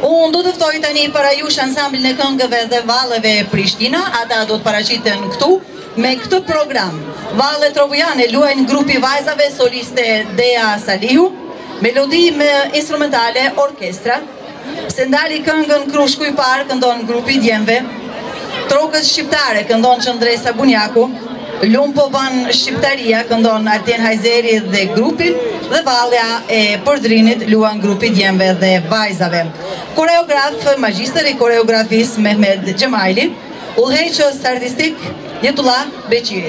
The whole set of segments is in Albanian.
Unë do të ftoj tani para jush ansamblin e këngëve dhe valleve Prishtina, ata do të paraqiten këtu me këtë program. Valle Trovujane luajnë grupi vajzave soliste Dea Salihu, melodi me instrumentale orkestra. Sendali këngën Krushku i parë këndon grupi Djemve, Trokës Shqiptare këndon Qëndresa Bunjaku, Lumpo Ban Shqiptaria këndon Artjen Hajzeri dhe grupi, dhe Vallja e Përdrinit luan grupi Djemve dhe vajzave. Koreograf, magjister i koreografis Mehmed Gjemajli, udhëheqës artistik Jetullah Beqiri.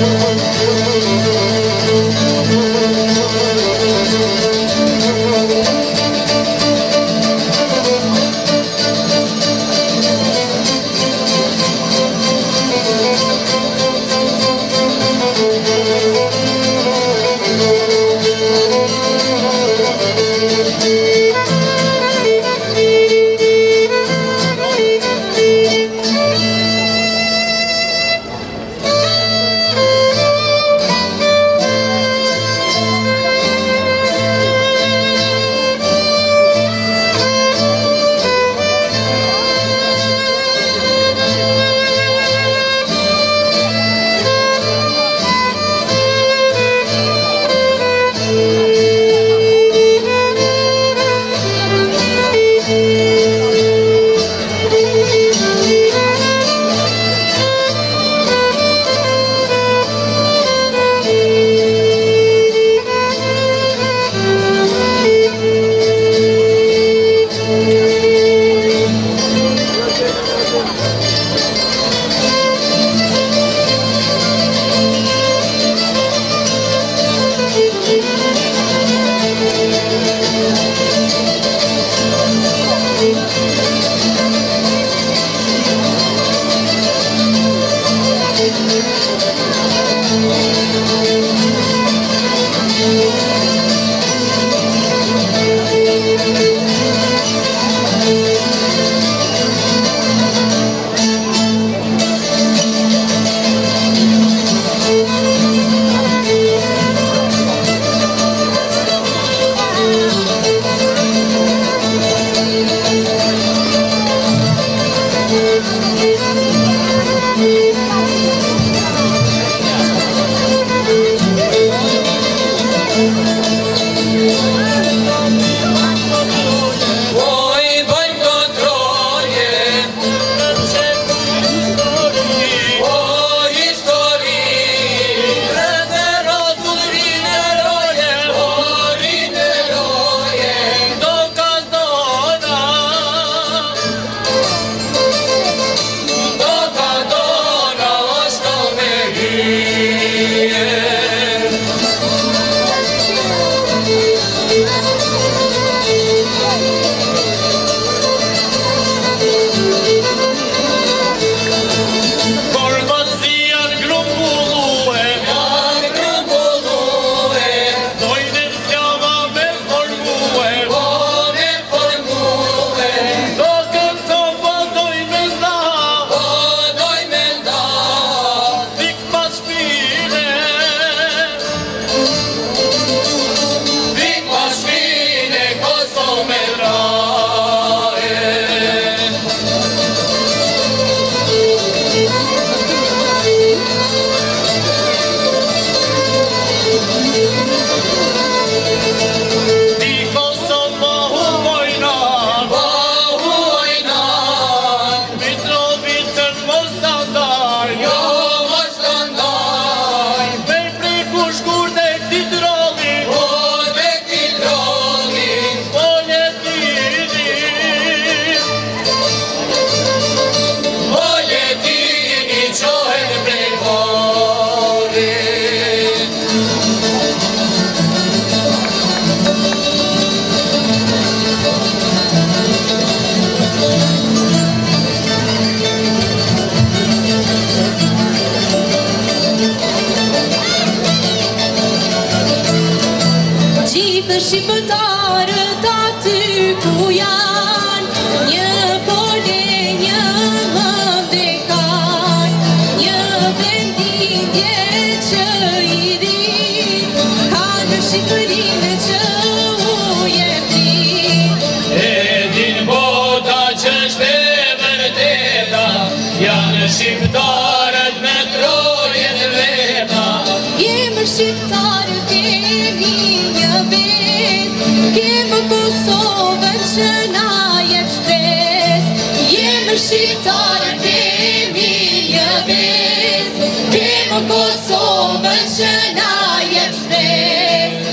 Și pătară tată cu ian, Një pole, një më dekan, Një vendindje që I ri, Ka në Shqipërinë që u jepri. E din bota që shte vërteta, Janë shqiptarët me trojet veta. Jemë shqiptarët kemi një besë, Kemë Kosovën që na jep shpresë. Jemë shqiptarët kemi një besë, Kemë Kosovën që na jep shpresë.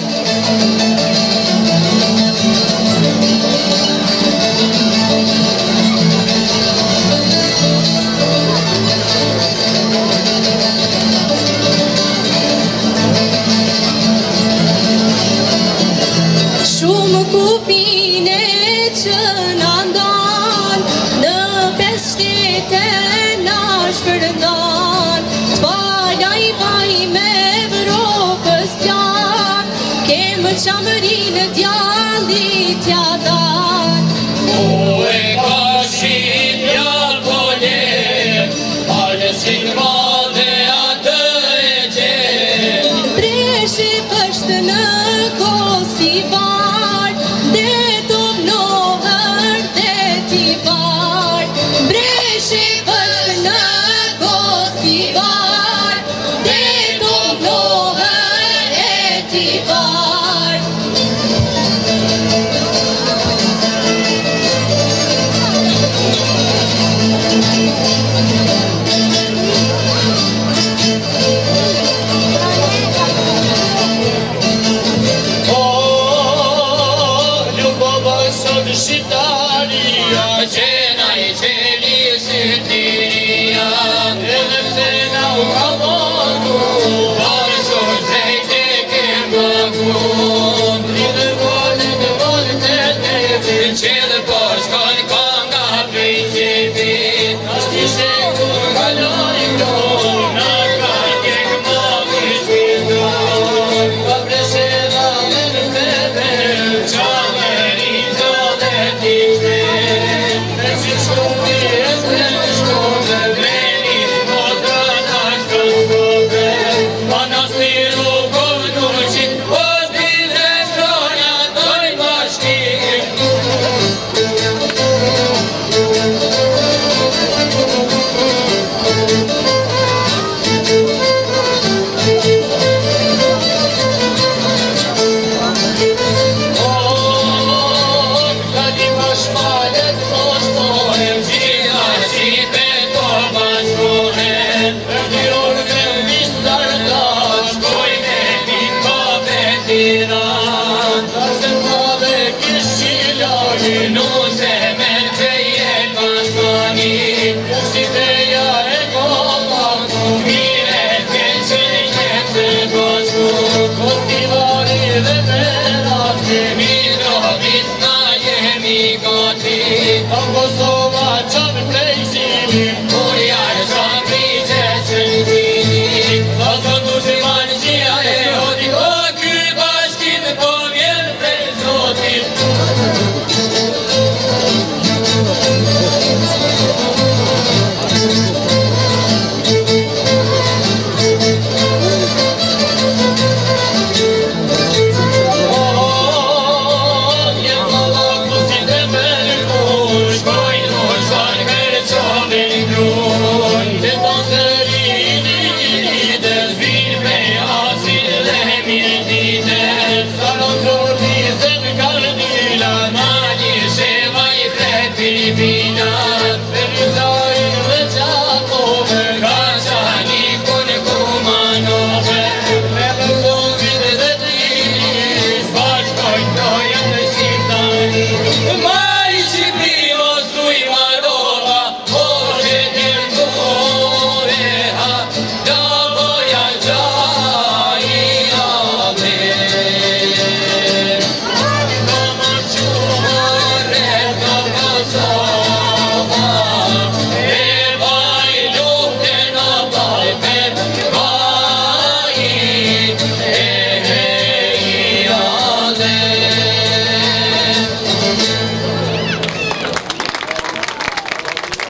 qamërinë djallit ja dar. U e ka shqip jallë polje, palësin madhe atë e gje. Breshi është në Kostivar, dhe të mnohër dhe t'i var. Breshi është në Kostivar, dhe të mnohër e t'i var.